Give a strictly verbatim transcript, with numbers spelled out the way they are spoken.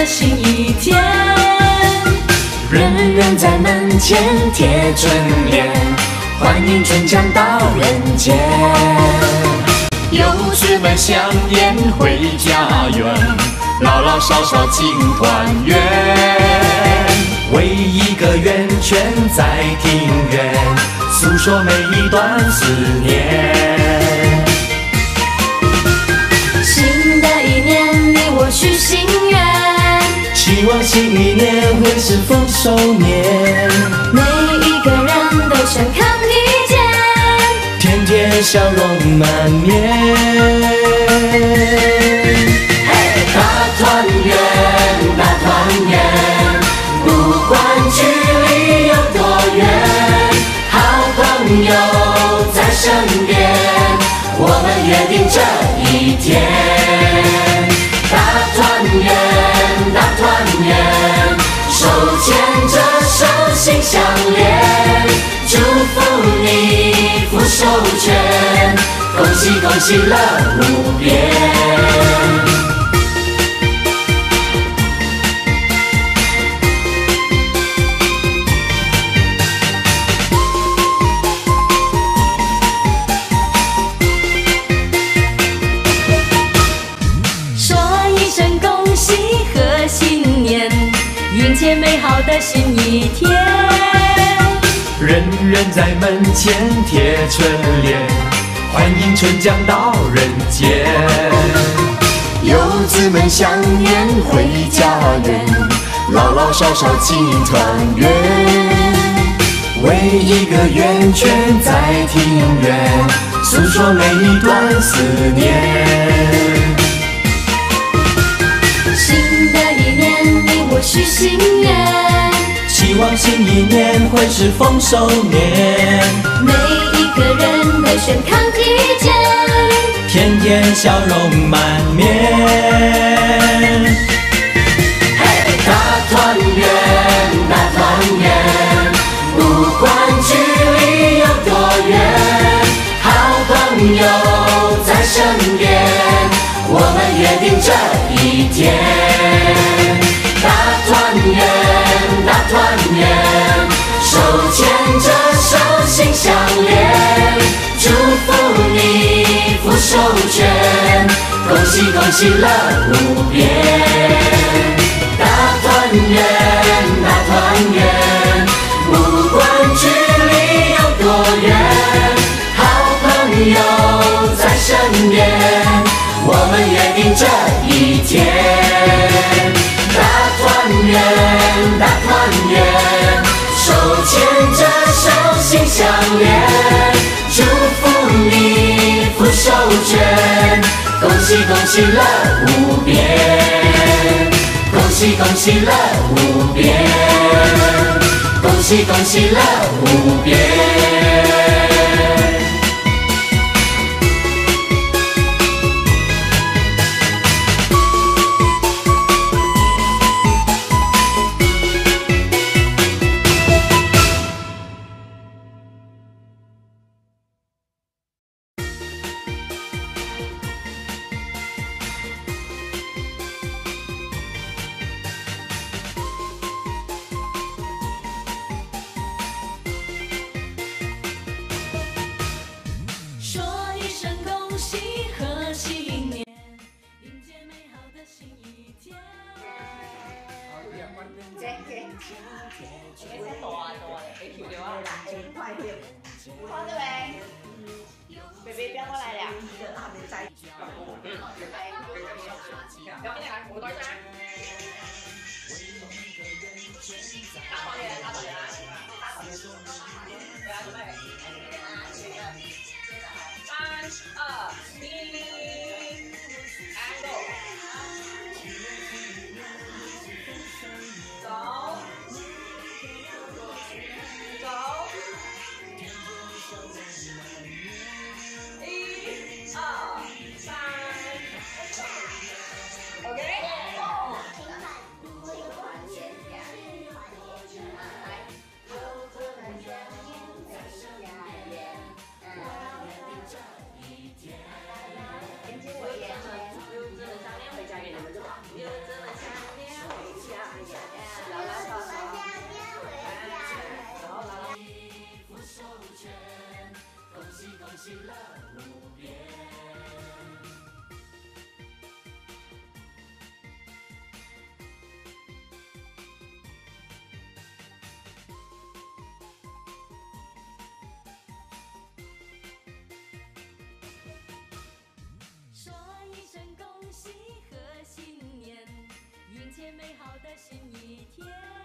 新一天。 人人在门前贴春联，欢迎春江到人间。游子们相沿回家园，老老少少庆团圆。围一个圆圈在庭院，诉说每一段思念。 新的一年，你我许心愿， 希望新一年会是丰收年。 每一个人都想看你见， 天天笑容满面。大团圆，大团圆，不管距离有多远，好朋友在身边，我们约定这一天。大团圆，大团圆，手牵着手心相连，祝福你福寿全，恭喜恭喜乐无边。 迎接美好的新一天， 人人在门前贴春联，欢迎春江到人间。游子们相沿回家园，老老少少庆团圆。围一个圆圈在庭院，诉说每一段思念。 我许心愿， 希望新一年会是丰收年。 每一个人都健康体健， 天天笑容满面。嘿，大团圆，大团圆，不管距离有多远，好朋友在身边，我们约定这一天。大团圆，大团圆，手牵着手心相连，祝福你福寿全，恭喜恭喜乐无边。大团圆，大团圆，不管距离有多远，好朋友在身边，我们约定这一天。大团圆，大团圆，手牵着手心相连，祝福你福寿全，恭喜恭喜乐无边，恭喜恭喜乐无边，恭喜恭喜乐无边。 说一声恭喜贺新年，迎接美好的新一天。 快点，快对呗，baby 不要过来了。嗯，要不你来我多一下。打跑点，打跑点，打跑点。对啊，准备。三二一 ，and go。走。走。一、二、三 ，OK。 这一天。 无边。 说一声恭喜贺新年，迎接美好的新一天。